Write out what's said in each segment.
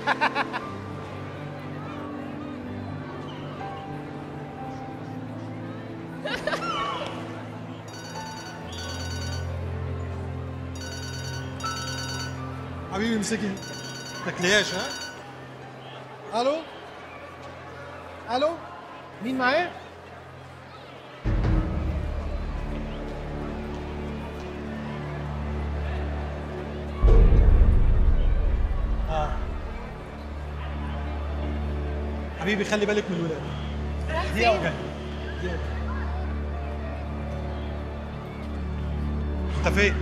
حبيبي امسكي تاكليهاش. ها الو الو، مين معايا؟ حبيبي خلي بالك من الولاد. دقيقة وجاي. دقيقة. انت فين؟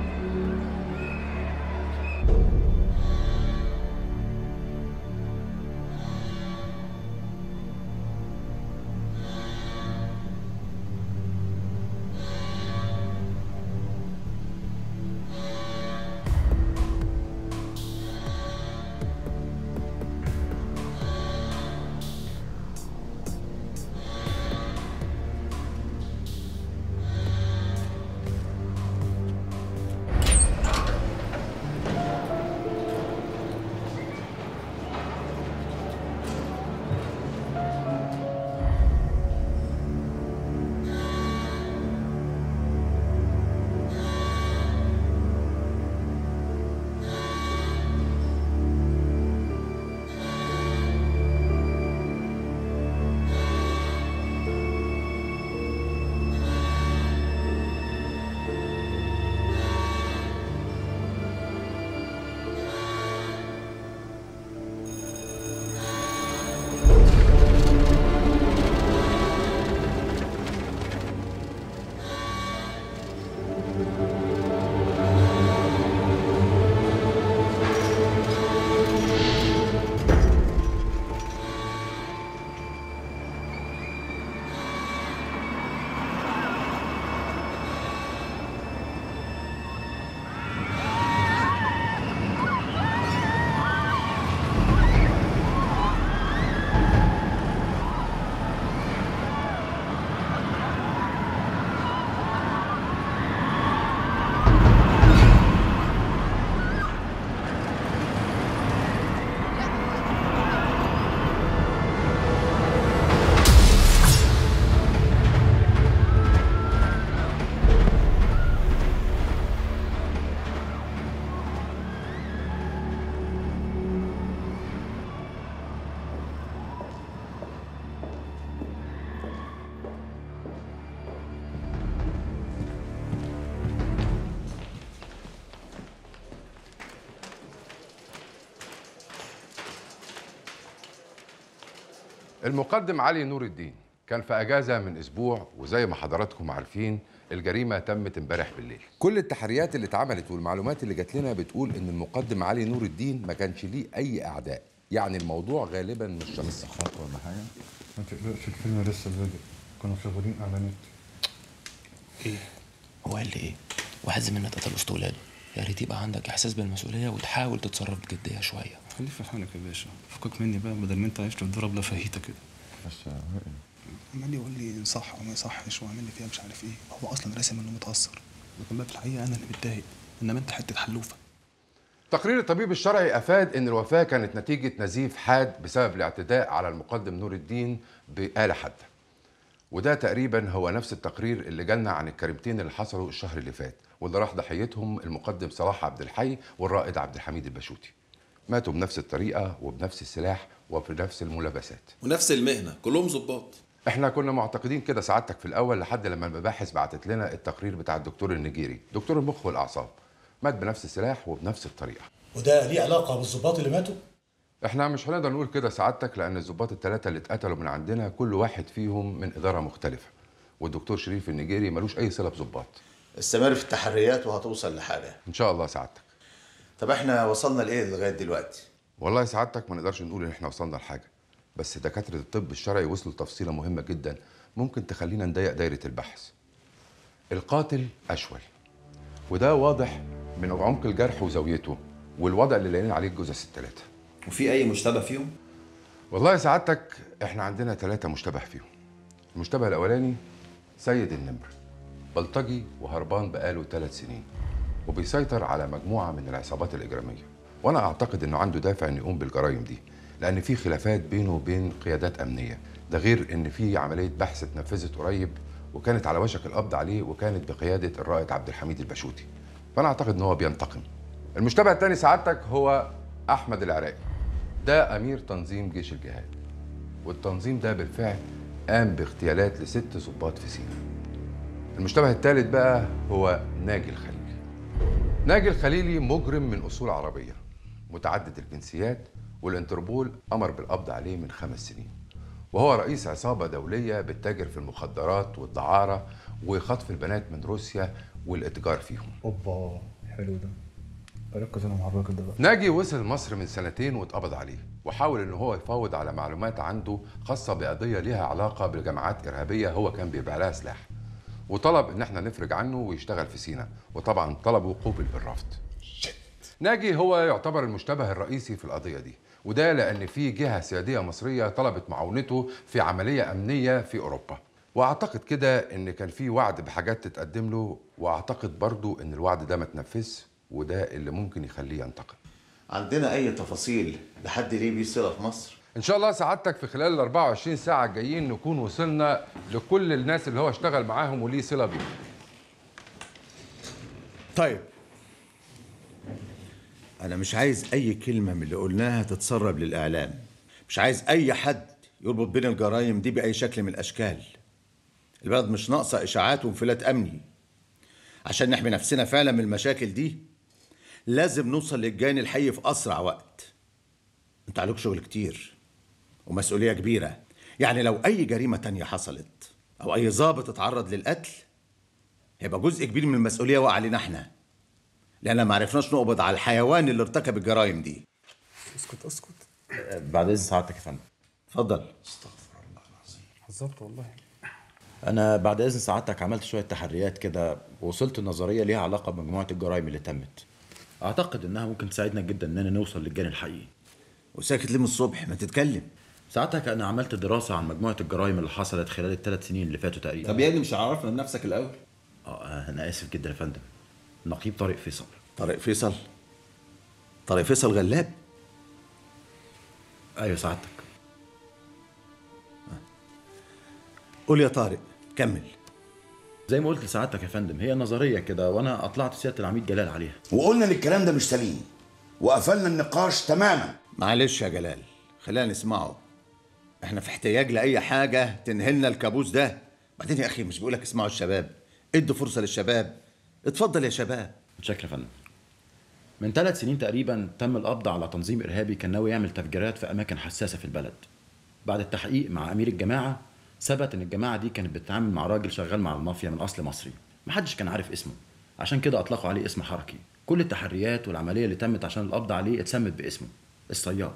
المقدم علي نور الدين كان في اجازه من اسبوع، وزي ما حضراتكم عارفين الجريمه تمت امبارح بالليل. كل التحريات اللي اتعملت والمعلومات اللي جات لنا بتقول ان المقدم علي نور الدين ما كانش ليه اي اعداء، يعني الموضوع غالبا مش شخصي. خطوه ولا حاجه؟ ما تقلقش، الفيلم لسه بادئ، كانوا شغالين اعلانات. ايه هو قال لي ايه؟ واحد زميلنا اتقتل وسط ولاده. يا ريت يبقى عندك احساس بالمسؤوليه وتحاول تتصرف بجديه شويه. خليك في حالك يا باشا، فكك مني بقى بدل ما انت عايش تتضرب لفاهيتك كده. بس عمال يقول لي صح وما يصحش وعامل لي فيها مش عارف ايه، هو اصلا راسم انه متاثر، لكن بقى في الحقيقه انا اللي متضايق، انما انت حته حلوفه. تقرير الطبيب الشرعي افاد ان الوفاه كانت نتيجه نزيف حاد بسبب الاعتداء على المقدم نور الدين بآلة حاده. وده تقريبا هو نفس التقرير اللي جالنا عن الكريمتين اللي حصلوا الشهر اللي فات، واللي راح ضحيتهم المقدم صلاح عبد الحي والرائد عبد الحميد البشوتي. ماتوا بنفس الطريقه وبنفس السلاح وبنفس الملابسات ونفس المهنه، كلهم ظباط. احنا كنا معتقدين كده سعادتك في الاول، لحد لما المباحث بعتت لنا التقرير بتاع الدكتور النجيري، دكتور المخ والاعصاب. مات بنفس السلاح وبنفس الطريقه. وده ليه علاقه بالظباط اللي ماتوا؟ احنا مش هنقدر نقول كده سعادتك، لان الظباط الثلاثه اللي اتقتلوا من عندنا كل واحد فيهم من اداره مختلفه، والدكتور شريف النجيري ملوش اي صله بظباط. استمر في التحريات وهتوصل لحاجه ان شاء الله سعادتك. طب احنا وصلنا لايه لغايه دلوقتي؟ والله سعادتك ما نقدرش نقول ان احنا وصلنا لحاجه، بس دكاتره الطب الشرعي وصلوا لتفصيله مهمه جدا ممكن تخلينا نضيق دايره البحث. القاتل اشول، وده واضح من عمق الجرح وزاويته والوضع اللي لاقيين عليه الجثث الثلاثه. وفي اي مشتبه فيهم؟ والله سعادتك احنا عندنا 3 مشتبه فيهم. المشتبه الاولاني سيد النمر، بلطجي وهربان بقاله 3 سنين، وبيسيطر على مجموعه من العصابات الاجراميه، وانا اعتقد انه عنده دافع انه يقوم بالجرائم دي، لان في خلافات بينه وبين قيادات امنيه، ده غير ان في عمليه بحث اتنفذت قريب وكانت على وشك القبض عليه، وكانت بقياده الرائد عبد الحميد البشوتي. فانا اعتقد ان هو بينتقم. المشتبه الثاني سعادتك هو احمد العراقي، ده امير تنظيم جيش الجهاد، والتنظيم ده بالفعل قام باغتيالات ل6 ضباط في سيناء. المشتبه الثالث بقى هو ناجي الخليلي. ناجي الخليلي مجرم من اصول عربيه متعدد الجنسيات، والانتربول امر بالقبض عليه من 5 سنين، وهو رئيس عصابه دوليه بتتاجر في المخدرات والدعاره وخطف البنات من روسيا والاتجار فيهم. اوبا حلو ده، ركز انا مع الراجل ده بقى. ناجي وصل مصر من 2 واتقبض عليه، وحاول ان هو يفاوض على معلومات عنده خاصه بقضيه ليها علاقه بالجماعات ارهابيه هو كان بيبيع لها سلاح، وطلب ان احنا نفرج عنه ويشتغل في سيناء، وطبعا طلبه قوبل بالرفض. ناجي هو يعتبر المشتبه الرئيسي في القضيه دي، وده لان في جهه سياديه مصريه طلبت معاونته في عمليه امنيه في اوروبا، واعتقد كده ان كان في وعد بحاجات تتقدم له، واعتقد برضو ان الوعد ده ما اتنفذش، وده اللي ممكن يخليه ينتقم. عندنا اي تفاصيل لحد ليه بيه صله في مصر؟ ان شاء الله سعادتك في خلال ال 24 ساعه الجايين نكون وصلنا لكل الناس اللي هو اشتغل معاهم وليه صله بيهم. طيب أنا مش عايز أي كلمة من اللي قلناها تتسرب للإعلام، مش عايز أي حد يربط بين الجرائم دي بأي شكل من الأشكال. البلد مش ناقصة إشاعات وانفلات أمني. عشان نحمي نفسنا فعلا من المشاكل دي لازم نوصل للجاني الحي في أسرع وقت. أنت عليك شغل كتير ومسؤولية كبيرة، يعني لو أي جريمة تانية حصلت أو أي ضابط اتعرض للقتل هيبقى جزء كبير من المسؤولية واقع علينا احنا، لأننا ما عرفناش نقبض على الحيوان اللي ارتكب الجرائم دي. اسكت. بعد اذن سعادتك يا فندم. اتفضل. استغفر الله العظيم. بالظبط والله. انا بعد اذن سعادتك عملت شويه تحريات كده ووصلت لنظريه ليها علاقه بمجموعه الجرائم اللي تمت. اعتقد انها ممكن تساعدنا جدا اننا نوصل للجاني الحقيقي. وساكت ليه من الصبح؟ ما تتكلم. سعادتك انا عملت دراسه عن مجموعه الجرائم اللي حصلت خلال ال3 سنين اللي فاتوا تقريبا. طب يا ابني مش عرفنا بنفسك الاول؟ انا اسف جدا يا فندم. النقيب طارق فيصل. طارق فيصل؟ طارق فيصل غلاب؟ ايوه سعادتك. قول يا طارق، كمل. زي ما قلت لسعادتك يا فندم، هي نظريه كده وانا اطلعت سياده العميد جلال عليها، وقلنا ان الكلام ده مش سليم وقفلنا النقاش تماما. معلش يا جلال، خلينا نسمعه. احنا في احتياج لاي حاجه تنهلنا الكابوس ده. بعدين يا اخي مش بقولك اسمعوا الشباب، ادوا فرصه للشباب. اتفضل يا شباب. متشكر يا فندم. من 3 سنين تقريبا تم القبض على تنظيم ارهابي كان ناوي يعمل تفجيرات في اماكن حساسه في البلد. بعد التحقيق مع امير الجماعه ثبت ان الجماعه دي كانت بتتعامل مع راجل شغال مع المافيا من اصل مصري، محدش كان عارف اسمه، عشان كده اطلقوا عليه اسم حركي. كل التحريات والعمليه اللي تمت عشان القبض عليه اتسمت باسمه الصياد.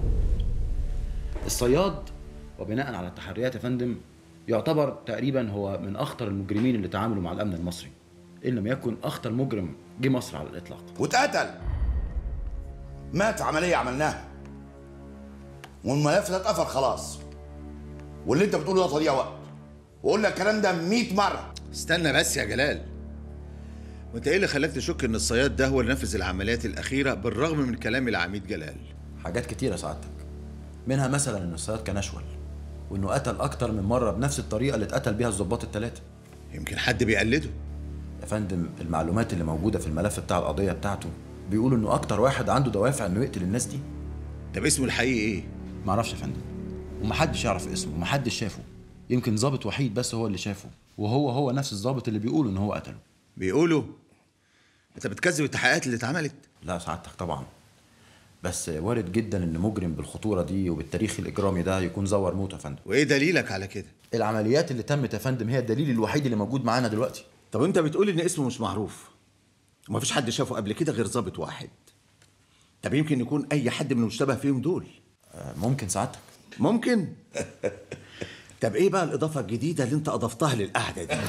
الصياد وبناء على التحريات يا فندم يعتبر تقريبا هو من اخطر المجرمين اللي تعاملوا مع الامن المصري، ان لم يكن اخطر مجرم جه مصر على الاطلاق. واتقتل، مات، عمليه عملناها والملف ده اتقفل خلاص. واللي انت بتقوله ده تضييع وقت، وقلنا الكلام ده 100 مره. استنى بس يا جلال، وانت ايه اللي خلاك تشك ان الصياد ده هو اللي نفذ العمليات الاخيره بالرغم من كلام العميد جلال؟ حاجات كتيره سعادتك، منها مثلا ان الصياد كان اشول، وانه قتل اكتر من مره بنفس الطريقه اللي اتقتل بيها الضباط ال3. يمكن حد بيقلده يا فندم. المعلومات اللي موجوده في الملف بتاع القضيه بتاعته بيقولوا انه اكتر واحد عنده دوافع انه يقتل الناس دي. طب اسمه الحقيقي ايه؟ معرفش يا فندم، ومحدش يعرف اسمه ومحدش شافه. يمكن ضابط وحيد بس هو اللي شافه، وهو نفس الضابط اللي بيقولوا ان هو قتله. بيقولوا؟ انت بتكذب التحقيقات اللي اتعملت؟ لا سعادتك طبعا، بس وارد جدا ان مجرم بالخطوره دي وبالتاريخ الاجرامي ده يكون زور موته يا فندم. وايه دليلك على كده؟ العمليات اللي تمت يا فندم هي الدليل الوحيد اللي موجود معانا دلوقتي. طب انت بتقول ان اسمه مش معروف ومفيش حد شافه قبل كده غير ضابط واحد. طب يمكن يكون اي حد من المشتبه فيهم دول. ممكن سعادتك. ممكن. طب ايه بقى الاضافه الجديده اللي انت اضفتها للقعده دي؟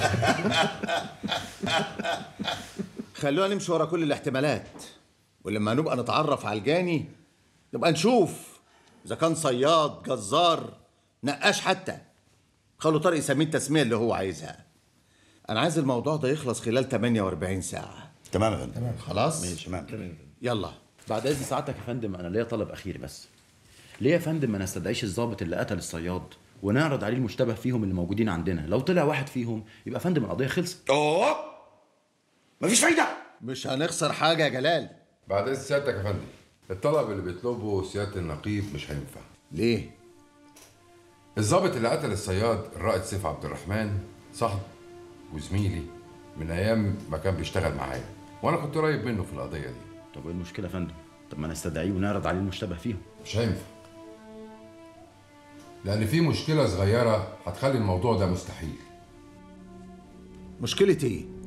خلونا نمشي ورا كل الاحتمالات، ولما نبقى نتعرف على الجاني نبقى نشوف اذا كان صياد، جزار، نقاش حتى. خلوا طارق يسميه التسميه اللي هو عايزها. انا عايز الموضوع ده يخلص خلال 48 ساعه. تمام يا فندم. خلاص؟ ماشي تمام. يلا بعد اذن سعادتك يا فندم انا ليا طلب اخير بس. ليه يا فندم ما نستدعيش الضابط اللي قتل الصياد ونعرض عليه المشتبه فيهم اللي موجودين عندنا؟ لو طلع واحد فيهم يبقى يا فندم القضيه خلصت. مفيش فايده. مش هنخسر حاجه يا جلال. بعد اذن سيادتك يا فندم، الطلب اللي بيطلبه سياده النقيب مش هينفع. ليه؟ الضابط اللي قتل الصياد الرائد سيف عبد الرحمن صاحب وزميلي من ايام ما كان بيشتغل معايا، وانا كنت قريب منه في القضيه دي. طب ايه المشكله يا فندم؟ طب ما نستدعيه ونعرض عليه المشتبه فيهم. مش هينفع، لان في مشكله صغيره هتخلي الموضوع ده مستحيل. مشكله ايه؟